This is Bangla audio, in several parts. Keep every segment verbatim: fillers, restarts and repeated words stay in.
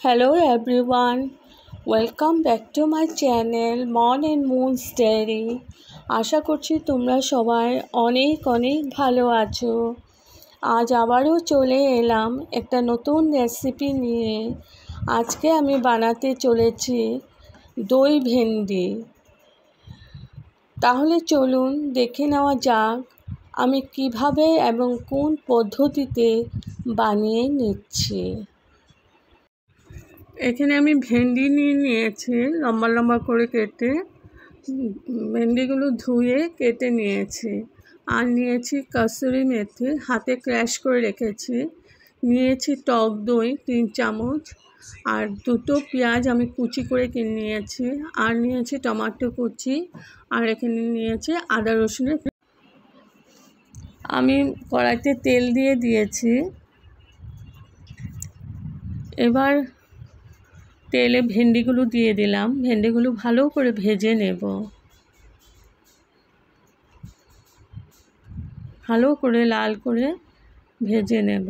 Hello everyone, welcome back to my channel Mon and Moon's Diary. আশা করছি তোমরা সবাই অনেক অনেক ভালো আছো। আজ আবারও চলে এলাম একটা নতুন রেসিপি নিয়ে। আজকে আমি বানাতে চলেছি দই ভেন্ডি। তাহলে চলুন দেখে নেওয়া যাক আমি কিভাবে এবং কোন পদ্ধতিতে বানিয়ে নিচ্ছি। এখানে আমি ভেন্ডি নিয়ে নিয়েছি লম্বা লম্বা করে কেটে, ভেন্ডিগুলো ধুয়ে কেটে নিয়েছি। আর নিয়েছি কসুরি মেথি, হাতে ক্র্যাশ করে রেখেছি। নিয়েছি টক দই তিন চামচ, আর দুটো পেঁয়াজ আমি কুচি করে কিনে নিয়েছি। আর নিয়েছি টমেটো কুচি, আর এখানে নিয়েছি আদা রসুনের। আমি কড়াইতে তেল দিয়ে দিয়েছি। এবার তেলে ভেন্ডিগুলো দিয়ে দিলাম। ভেন্ডিগুলো ভালো করে ভেজে নেব, ভালো করে লাল করে ভেজে নেব।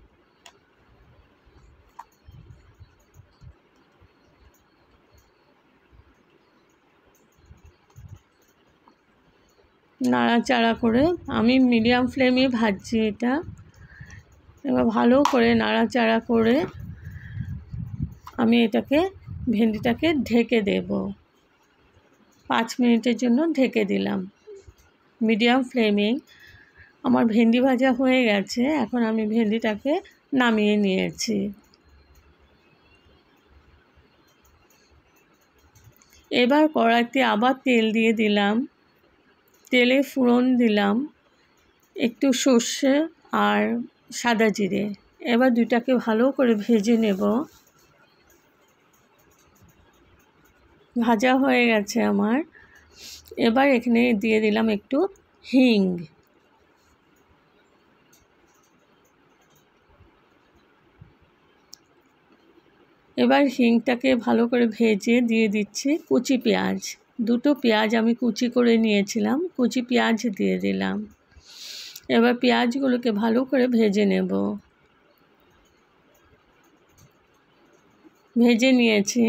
নাড়াচাড়া করে আমি মিডিয়াম ফ্লেমে ভাজছি এটা। এবার ভালো করে নাড়াচাড়া করে আমি এটাকে ভেন্ডিটাকে ঢেকে দেব। পাঁচ মিনিটের জন্য ঢেকে দিলাম মিডিয়াম ফ্লেমে। আমার ভেন্ডি ভাজা হয়ে গেছে। এখন আমি ভেন্ডিটাকে নামিয়ে নিয়েছি। এবার কড়াইতে আবার তেল দিয়ে দিলাম। তেলে ফোড়ন দিলাম একটু সর্ষে আর সাদা জিরে। এবার দুটাকে ভালো করে ভেজে নেব। ভাজা হয়ে গেছে আমার। এবার এখানে দিয়ে দিলাম একটু হিং। এবার হিংটাকে ভালো করে ভেজে দিয়ে দিচ্ছি কুচি পেঁয়াজ। দুটো পেঁয়াজ আমি কুচি করে নিয়েছিলাম, কুচি পেঁয়াজ দিয়ে দিলাম। এবার পেঁয়াজগুলোকে ভালো করে ভেজে নেব। ভেজে নিয়েছি।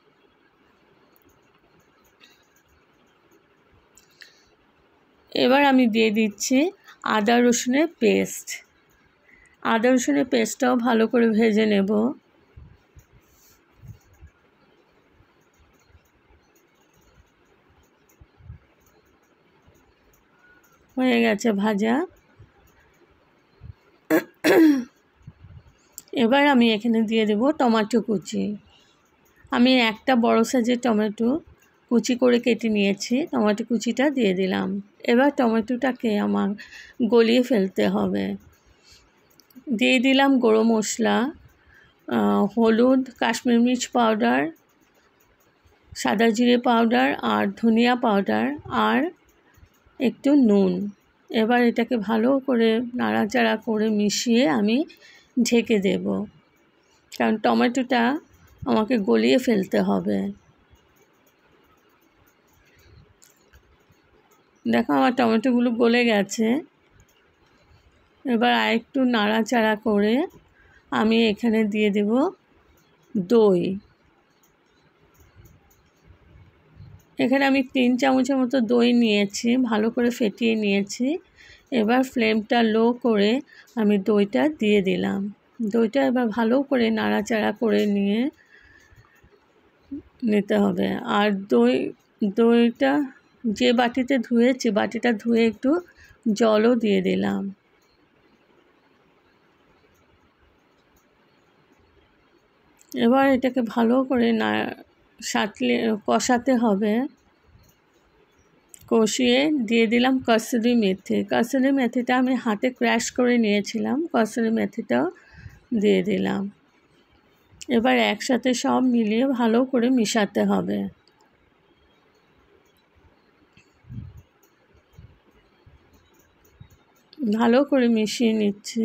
এবার আমি দিয়ে দিচ্ছি আদা রসুনের পেস্ট। আদা রসুনের পেস্টটাও ভালো করে ভেজে নেব। হয়ে গেছে ভাজা। এবার আমি এখানে দিয়ে দেব টমেটো কুচি। আমি একটা বড় সাইজের টমেটো কুচি করে কেটে নিয়েছি। টমেটো কুচিটা দিয়ে দিলাম। এবার টমেটোটাকে আমার গলিয়ে ফেলতে হবে। দিয়ে দিলাম গুঁড়ো মশলা, হলুদ, কাশ্মীরি মির্চ পাউডার, সাদা জিরে পাউডার আর ধনিয়া পাউডার, আর একটু নুন। এবার এটাকে ভালো করে নাড়াচাড়া করে মিশিয়ে আমি ঢেকে দেব, কারণ টমেটোটা আমাকে গলিয়ে ফেলতে হবে। দেখো আমার টমেটোগুলো গলে গেছে। এবার আরেকটু নাড়াচাড়া করে আমি এখানে দিয়ে দেব দই। এখানে আমি তিন চামচের মতো দই নিয়েছি, ভালো করে ফেটিয়ে নিয়েছি। এবার ফ্লেমটা লো করে আমি দইটা দিয়ে দিলাম। দইটা এবার ভালো করে নাড়াচাড়া করে নিয়ে নিতে হবে। আর দই দইটা যে বাটিতে ধুয়েছি, বাটিটা ধুয়ে একটু জলও দিয়ে দিলাম। এবার এটাকে ভালো করে না সাঁতলে কষাতে হবে। কষিয়ে দিয়ে দিলাম কসুরি মেথি। কসুরি মেথিটা আমি হাতে ক্র্যাশ করে নিয়েছিলাম, কসুরি মেথিটাও দিয়ে দিলাম। এবার একসাথে সব মিলিয়ে ভালো করে মিশাতে হবে। ভালো করে মিশিয়ে নিচ্ছি।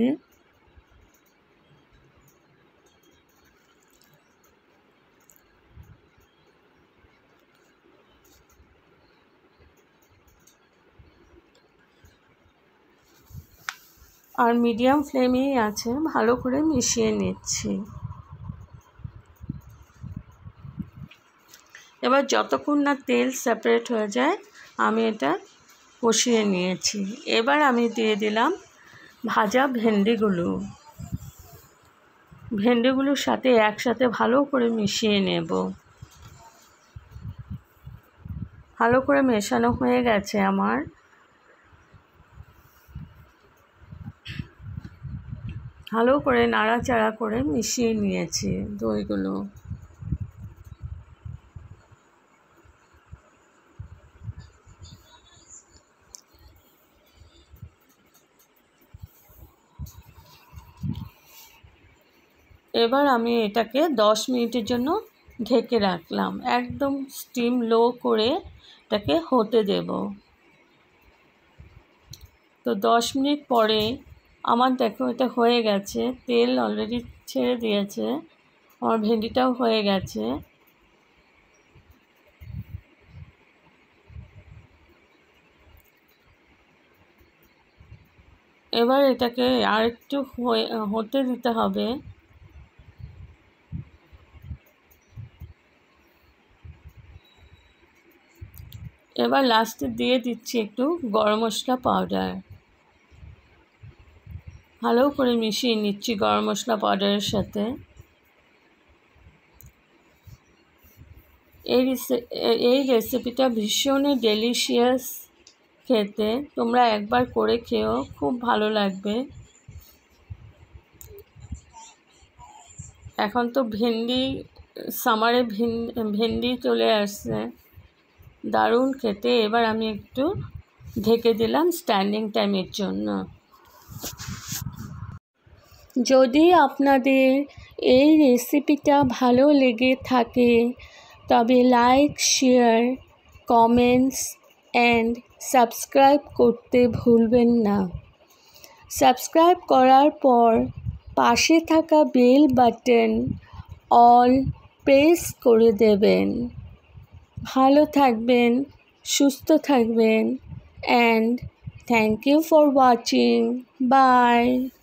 আর মিডিয়াম ফ্লেমেই আছে, ভালো করে মিশিয়ে নিচ্ছি। এবার যতক্ষণ না তেল সেপারেট হয়ে যায় আমি এটা কষিয়ে নিয়েছি। এবার আমি দিয়ে দিলাম ভাজা ভেন্ডিগুলো। ভেন্ডিগুলোর সাথে একসাথে ভালো করে মিশিয়ে নেব। ভালো করে মেশানো হয়ে গেছে আমার। ভালো করে নাড়াচাড়া করে মিশিয়ে নিয়েছি দইগুলো। এবার আমি এটাকে দশ মিনিটের জন্য ঢেকে রাখলাম। একদম স্টিম লো করে এটাকে হতে দেব। তো দশ মিনিট পরে আমার দেখো এটা হয়ে গেছে, তেল অলরেডি ছেড়ে দিয়েছে, আমার ভেন্ডিটাও হয়ে গেছে। এবার এটাকে আর একটু হতে দিতে হবে। এবার লাস্টে দিয়ে দিচ্ছি একটু গরম মশলা পাউডার। ভালো করে মিশিয়ে নিচ্ছি গরম মশলা পাউডারের সাথে। এই এই রেসিপিটা ভীষণই ডেলিশিয়াস খেতে, তোমরা একবার করে খেও, খুব ভালো লাগবে। এখন তো ভেন্ডি সামারে ভেন্ডি চলে আসছে, দারুণ খেতে। এবার আমি একটু ঢেকে দিলাম স্ট্যান্ডিং টাইমের জন্য। যদি আপনাদের এই রেসিপিটা ভালো লেগে থাকে তবে like, share, comments and subscribe করতে ভুলবেন না। সাবস্ক্রাইব করার পর পাশে থাকা বেল বাটন অল প্রেস করে দেবেন। ভালো থাকবেন, সুস্থ থাকবেন, and thank you for watching. By.